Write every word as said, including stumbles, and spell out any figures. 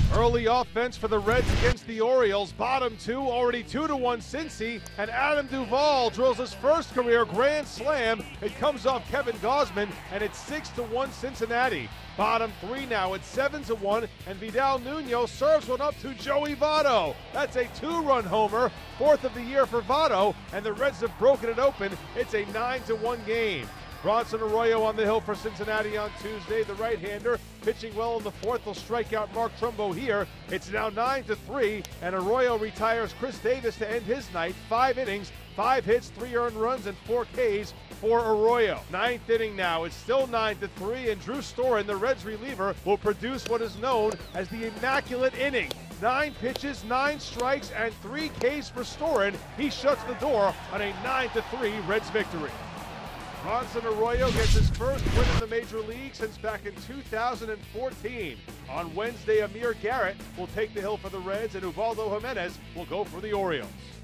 Early offense for the Reds against the Orioles. Bottom two, already two to one Cincy, and Adam Duvall drills his first career grand slam. It comes off Kevin Gausman, and it's six to one Cincinnati. Bottom three now, it's seven to one, and Vidal Nuno serves one up to Joey Votto. That's a two-run homer, fourth of the year for Votto, and the Reds have broken it open. It's a nine to one game. Bronson Arroyo on the hill for Cincinnati on Tuesday. The right-hander pitching well in the fourth will strike out Mark Trumbo here. It's now nine to three, and Arroyo retires Chris Davis to end his night. Five innings, five hits, three earned runs, and four Ks for Arroyo. Ninth inning now. It's still nine to three, and Drew Storen, the Reds reliever, will produce what is known as the immaculate inning. Nine pitches, nine strikes, and three Ks for Storen. He shuts the door on a nine to three Reds victory. Bronson Arroyo gets his first win in the major league since back in two thousand fourteen. On Wednesday, Amir Garrett will take the hill for the Reds, and Ubaldo Jimenez will go for the Orioles.